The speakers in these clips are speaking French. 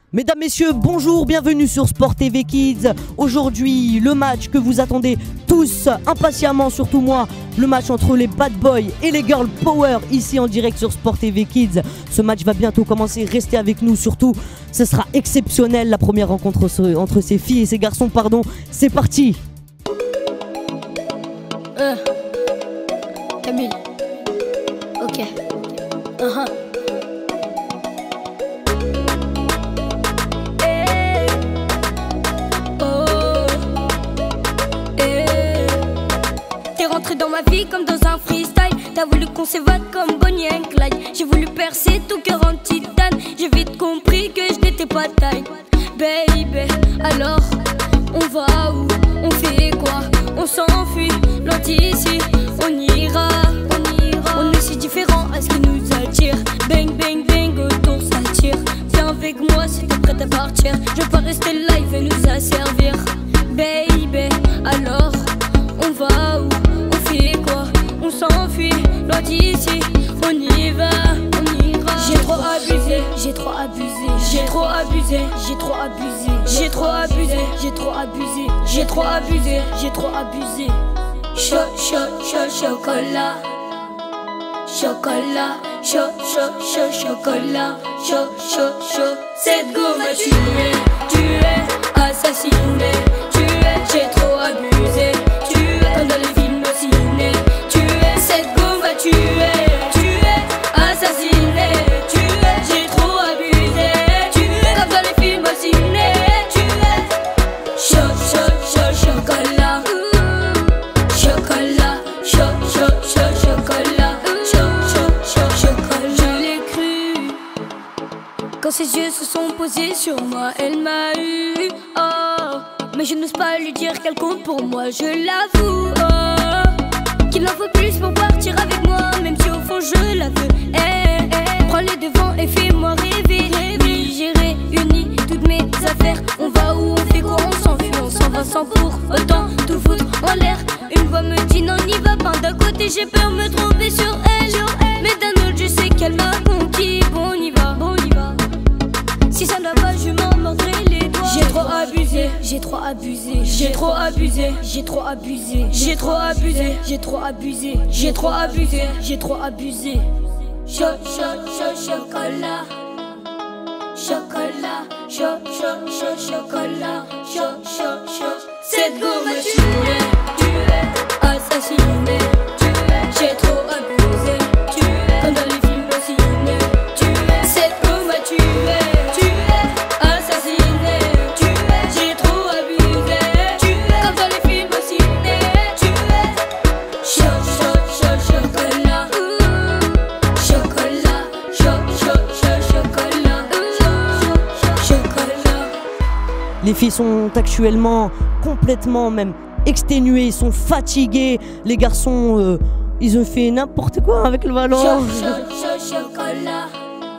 Mesdames, messieurs, bonjour, bienvenue sur Sport TV Kids. Aujourd'hui, le match que vous attendez tous impatiemment, surtout moi, le match entre les Bad Boys et les Girl Power, ici en direct sur Sport TV Kids. Ce match va bientôt commencer, restez avec nous, surtout, ce sera exceptionnel, la première rencontre entre ces filles et ces garçons, pardon. C'est parti. Camille. Ok. T'es rentré dans ma vie comme dans un freestyle. T'as voulu qu'on s'évade comme Bonnie and Clyde. J'ai voulu percer tout cœur en titane. J'ai vite compris que je n'étais pas taille. Baby, alors on va où? On fait quoi? On s'enfuit, loin d'ici. On ira. On est si différents à ce qui nous attire. Bang, bang, bang, autour ça tire. Viens avec moi si t'es prête à partir. Je veux pas rester là, il veut nous asservir. Baby, alors on va où? On fait quoi? On s'enfuit, loin d'ici. On y va. J'ai trop abusé, j'ai trop abusé. J'ai trop abusé, j'ai trop abusé. J'ai trop abusé, j'ai trop abusé. J'ai trop abusé, j'ai trop abusé. Chocolat. Chocolat, chocolat, cette go m'a tué, assassiné, j'ai trop abusé, comme dans les films ciné, cette go m'a tué, assassiné, j'ai trop abusé, comme dans les films ciné, chocolat, chocolat, chocolat. Quand ses yeux se sont posés sur moi, elle m'a eu, oh. Mais je n'ose pas lui dire qu'elle compte pour moi, je l'avoue, oh. Qu'il en faut plus pour partir avec moi, même si au fond je la veux, Prends les devants et fais-moi rêver. J'ai réuni toutes mes affaires. On va où, on fait quoi, on s'enfuit. On s'en va sans pour autant tout foutre en l'air. Une voix me dit non, n'y va pas. D'un côté j'ai peur me tromper sur elle, mais d'un autre je sais qu'elle m'a conquis. Bon, on y va. Si ça n'a pas, je m'en mordrai les doigts. J'ai trop abusé, j'ai trop abusé. J'ai trop abusé, j'ai trop abusé. J'ai trop abusé, j'ai trop abusé. J'ai trop abusé, j'ai trop abusé. Chocolat. Chocolat, chocolat, cette go m'a tué, assassiné, j'ai trop abusé, comme dans les films ciné, cette go m'a tué, assassiné, j'ai trop abusé, comme dans les films ciné, chocolat, chocolat. Les filles sont actuellement complètement même exténuées, ils sont fatigués. Les garçons, ils ont fait n'importe quoi avec le ballon. Chocolat,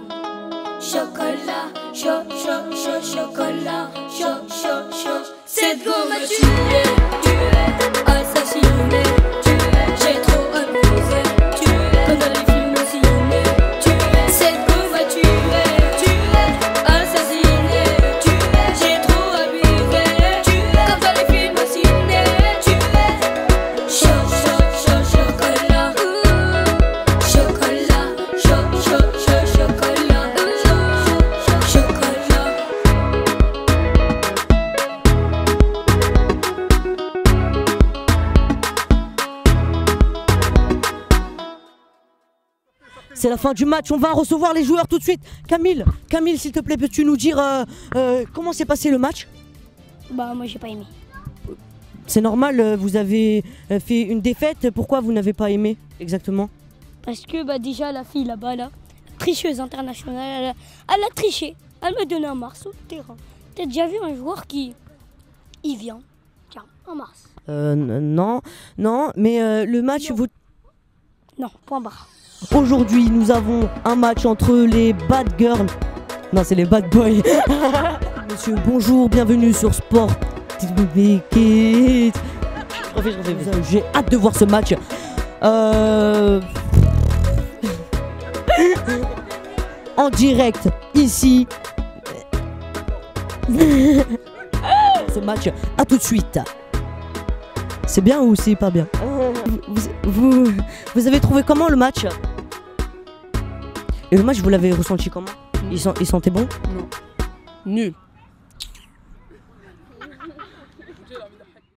cette go m'a tué, assassiné, j'ai trop abusé, comme dans les films ciné, cette go m'a tué, assassiné, j'ai trop abusé, comme dans les films ciné, chocolat, C'est la fin du match, on va recevoir les joueurs tout de suite. Camille, s'il te plaît, peux-tu nous dire comment s'est passé le match? Bah moi j'ai pas aimé. C'est normal, vous avez fait une défaite, pourquoi vous n'avez pas aimé exactement? Parce que bah déjà la fille là-bas là, tricheuse internationale, elle a triché, elle m'a donné un Mars au terrain. T'as déjà vu un joueur qui vient, tiens, un Mars? Non, mais le match vous... Non, point barre. Aujourd'hui, nous avons un match entre les Bad Girls. Non, c'est les Bad Boys. Monsieur, bonjour, bienvenue sur Sport TV Kids. J'ai hâte de voir ce match. En direct, ici. ce match. À tout de suite. C'est bien ou c'est pas bien? Vous avez trouvé comment le match? Et le match, vous l'avez ressenti comment? Il sentait bon? Non. Nul.